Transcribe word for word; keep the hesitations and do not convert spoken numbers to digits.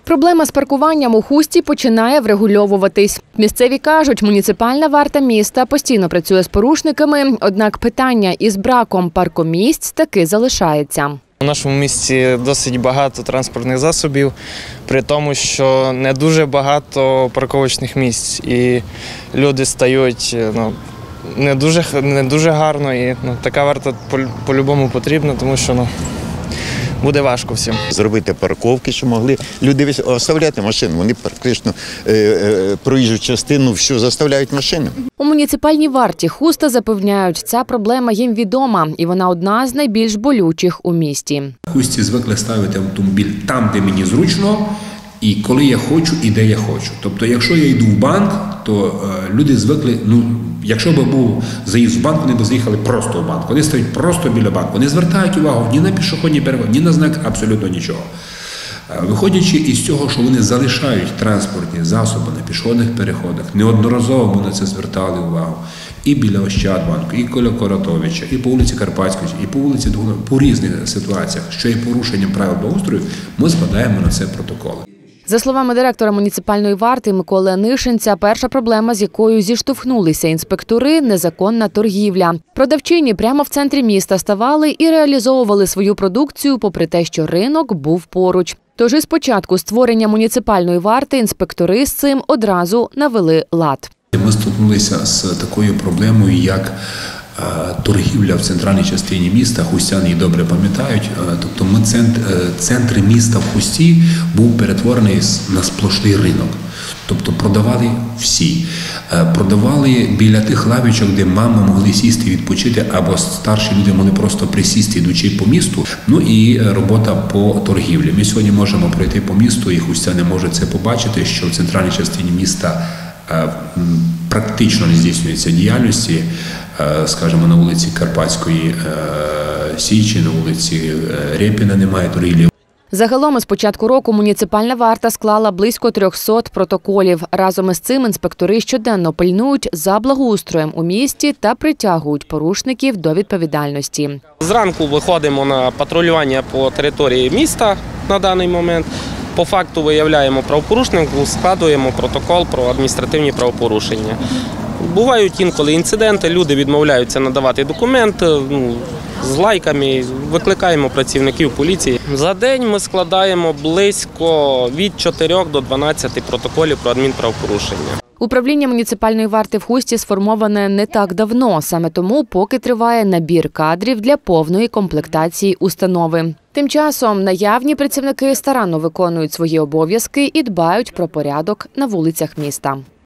Проблема з паркуванням у Хусті починає врегульовуватись. Місцеві кажуть, муніципальна варта міста постійно працює з порушниками, однак питання із браком паркомісць таки залишається. У нашому місті досить багато транспортних засобів, при тому, що не дуже багато парковочних місць. І люди стають ну, не дуже, не дуже гарно. І ну, така варта по-любому потрібна, тому що ну, буде важко всім. Зробити парковки, щоб могли люди оставляти машини. Вони практично е, е, проїжджу частину всю заставляють машини. У муніципальній варті Хуста запевняють, ця проблема їм відома, і вона одна з найбільш болючих у місті. В Хусті звикли ставити автомобіль там, де мені зручно, і коли я хочу, і де я хочу. Тобто, якщо я йду в банк, то е, люди звикли, ну, якщо б був заїзд в банк, вони б заїхали просто в банк. Вони стоять просто біля банку. Не звертають увагу ні на пішохідні переходи, ні на знак, абсолютно нічого. Виходячи із цього, що вони залишають транспортні засоби на пішохідних переходах, неодноразово ми на це звертали увагу. І біля Ощадбанку, і Коля Коратовича, і по вулиці Карпатської, і по вулиці Дугуна, по різних ситуаціях, що є порушенням правил благоустрою, ми складаємо на це протоколи. За словами директора муніципальної варти Миколи Анишинця, перша проблема, з якою зіштовхнулися інспектори – незаконна торгівля. Продавчині прямо в центрі міста ставали і реалізовували свою продукцію, попри те, що ринок був поруч. Тож із початку створення муніципальної варти інспектори з цим одразу навели лад. Ми стикнулися з такою проблемою, як торгівля в центральній частині міста. Хустяни її добре пам'ятають. Тобто ми центр, центр міста в Хусті був перетворений на сплошний ринок. Тобто продавали всі. Продавали біля тих лавічок, де мами могли сісти, відпочити, або старші люди могли просто присісти, йдучи по місту. Ну і робота по торгівлі. Ми сьогодні можемо пройти по місту, і хустяни можуть це побачити, що в центральній частині міста практично не здійснюється діяльності, скажімо, на вулиці Карпатської Січі, на вулиці Рєпіна немає торгівлі. Загалом із початку року муніципальна варта склала близько трьохсот протоколів. Разом із цим інспектори щоденно пильнують за благоустроєм у місті та притягують порушників до відповідальності. Зранку виходимо на патрулювання по території міста на даний момент. По факту виявляємо правопорушників, складуємо протокол про адміністративні правопорушення. Бувають інколи інциденти, люди відмовляються надавати документи, ну, з лайками, викликаємо працівників поліції. За день ми складаємо близько від чотирьох до дванадцяти протоколів про адмінправопорушення. Управління муніципальної варти в Хусті сформоване не так давно, саме тому поки триває набір кадрів для повної комплектації установи. Тим часом наявні працівники старанно виконують свої обов'язки і дбають про порядок на вулицях міста.